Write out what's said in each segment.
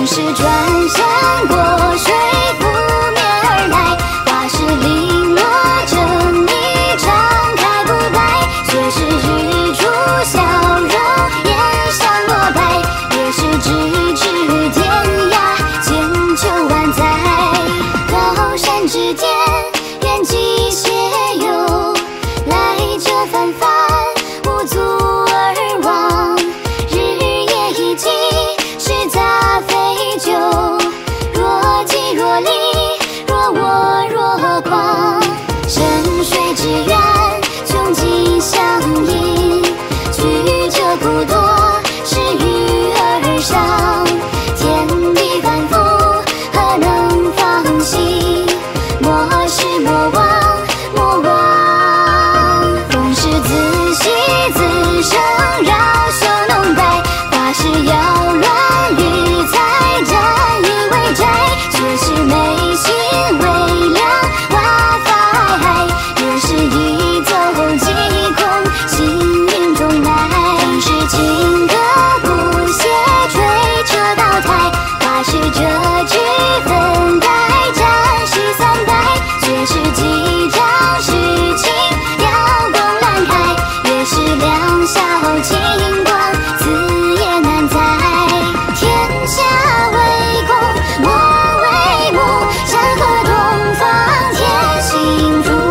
风是转山过水拂面而来，花是零落着你常开不败，雪是日出笑容烟上落白，月是咫尺天涯千秋万载，高山之巅远迹斜游，来者纷繁无足而忘，日夜一季是杂飞酒，若即若离，若我若狂，深水之源穷尽相依，曲折古多是鱼儿上，天地反复何能放弃，莫失莫忘莫忘，风是自喜自生绕袖浓白，花是摇乱雨彩沾衣为债，雪是眉心微凉花发海，月是一奏极空行云中来，风是情歌不歇吹彻岛台，花是折枝分带展示三代，雪是几张诗情雕工兰开，月是两小清光此也难在，天下为公我为母，山河东方天行主，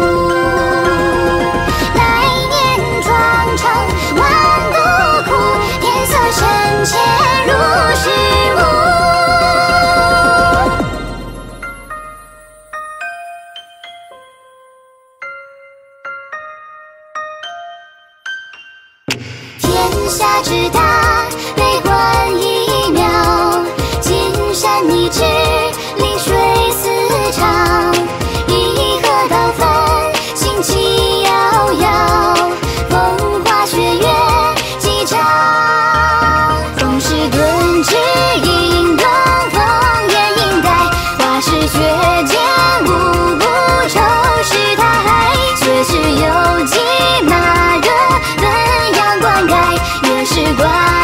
来年壮长万毒苦，天色深浅如是无。天下之大，悲欢一秒，金山一尺，临水思长，一河道分，旌旗遥遥，风花雪月几场，风是顿指引东风烟映带，花是雪间无不愁是大海，雪是有机马热分阳灌溉，月是挂